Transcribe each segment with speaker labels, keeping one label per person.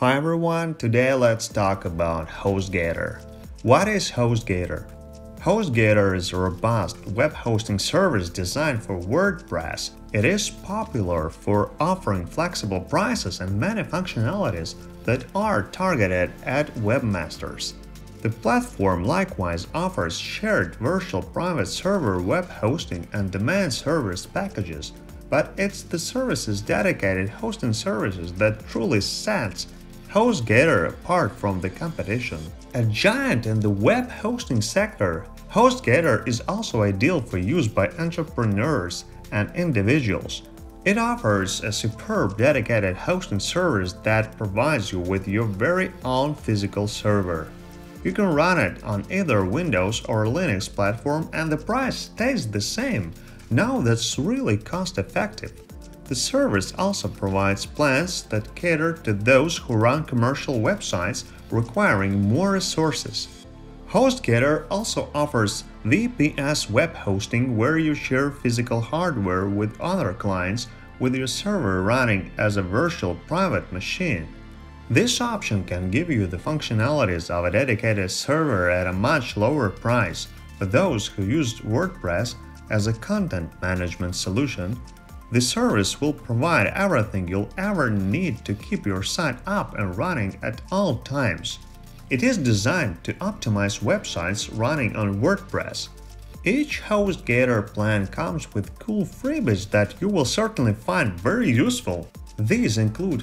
Speaker 1: Hi everyone, today let's talk about HostGator. What is HostGator? HostGator is a robust web hosting service designed for WordPress. It is popular for offering flexible prices and many functionalities that are targeted at webmasters. The platform likewise offers shared virtual private server web hosting and domain service packages, but it's the service's dedicated hosting services that truly sets HostGator apart from the competition. A giant in the web hosting sector, HostGator is also ideal for use by entrepreneurs and individuals. It offers a superb dedicated hosting service that provides you with your very own physical server. You can run it on either Windows or Linux platform and the price stays the same. Now that's really cost-effective. The service also provides plans that cater to those who run commercial websites requiring more resources. HostGator also offers VPS web hosting where you share physical hardware with other clients with your server running as a virtual private machine. This option can give you the functionalities of a dedicated server at a much lower price. For those who use WordPress as a content management solution, the service will provide everything you'll ever need to keep your site up and running at all times. It is designed to optimize websites running on WordPress. Each HostGator plan comes with cool freebies that you will certainly find very useful. These include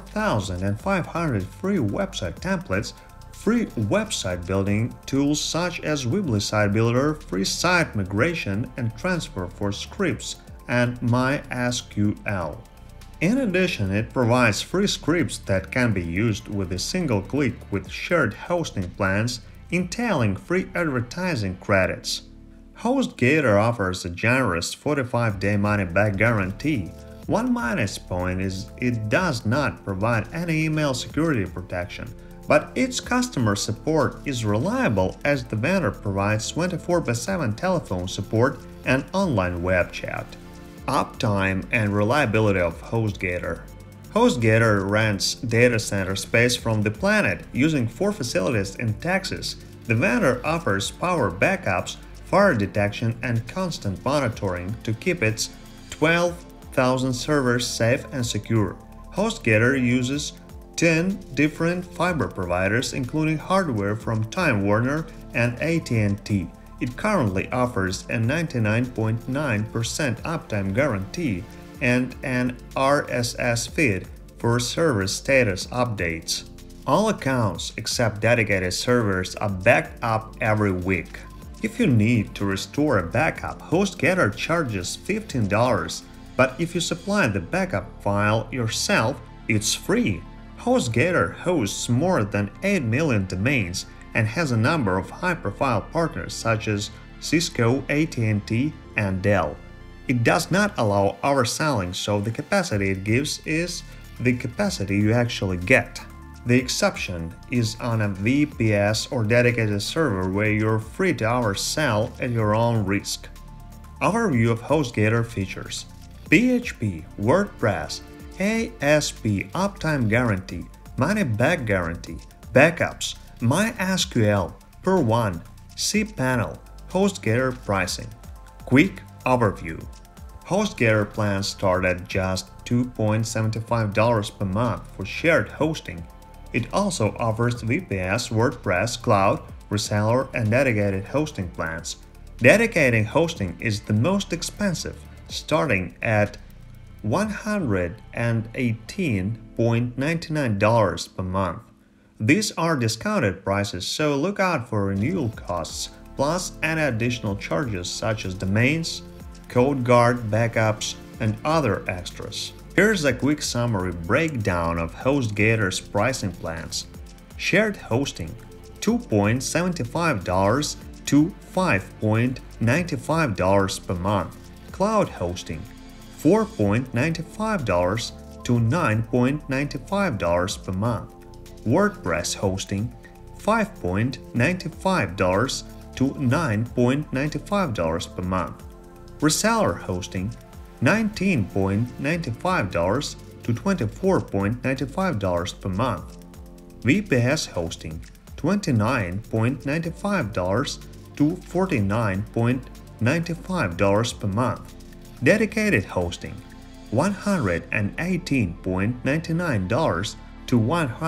Speaker 1: 4,500 free website templates, free website building tools such as Weebly Site Builder, free site migration and transfer for scripts, and MySQL. In addition, it provides free scripts that can be used with a single click with shared hosting plans, entailing free advertising credits. HostGator offers a generous 45-day money-back guarantee. One minus point is it does not provide any email security protection, but its customer support is reliable as the vendor provides 24/7 telephone support and online web chat. Uptime and reliability of HostGator. HostGator rents data center space from the planet using 4 facilities in Texas. The vendor offers power backups, fire detection, and constant monitoring to keep its 12,000 servers safe and secure. HostGator uses 10 different fiber providers, including hardware from Time Warner and AT&T. It currently offers a 99.9% uptime guarantee and an RSS feed for server status updates. All accounts except dedicated servers are backed up every week. If you need to restore a backup, HostGator charges $15, but if you supply the backup file yourself, it's free. HostGator hosts more than 8 million domains and has a number of high-profile partners such as Cisco, AT&T, and Dell. It does not allow overselling, so the capacity it gives is the capacity you actually get. The exception is on a VPS or dedicated server where you're free to oversell at your own risk. Overview of HostGator features: PHP, WordPress, ASP uptime guarantee, money-back guarantee, backups, MySQL, Per1, cPanel, HostGator pricing. Quick overview. HostGator plans start at just $2.75 per month for shared hosting. It also offers VPS, WordPress, Cloud, Reseller, and dedicated hosting plans. Dedicated hosting is the most expensive, starting at $118.99 per month. These are discounted prices, so look out for renewal costs, plus any additional charges such as domains, CodeGuard backups, and other extras. Here's a quick summary breakdown of HostGator's pricing plans. Shared hosting $2.75 to $5.95 per month. Cloud hosting $4.95 to $9.95 per month. WordPress hosting $5.95 to $9.95 per month. Reseller hosting $19.95 to $24.95 per month. VPS hosting $29.95 to $49.95 per month. Dedicated hosting $118.99 to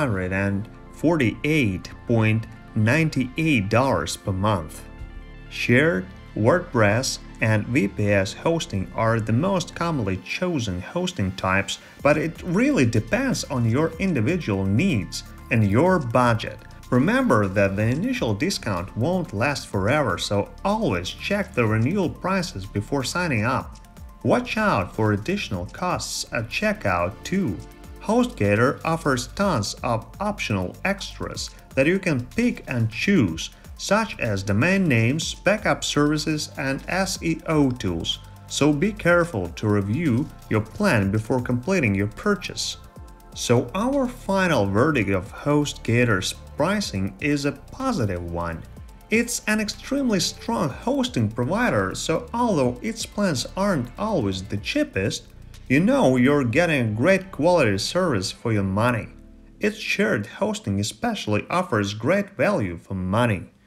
Speaker 1: $148.98 per month. Shared, WordPress, and VPS hosting are the most commonly chosen hosting types, but it really depends on your individual needs and your budget. Remember that the initial discount won't last forever, so always check the renewal prices before signing up. Watch out for additional costs at checkout too. HostGator offers tons of optional extras that you can pick and choose, such as domain names, backup services, and SEO tools, so be careful to review your plan before completing your purchase. So our final verdict of HostGator's pricing is a positive one. It's an extremely strong hosting provider, so although its plans aren't always the cheapest, you know you're getting a great quality service for your money. Its shared hosting especially offers great value for money.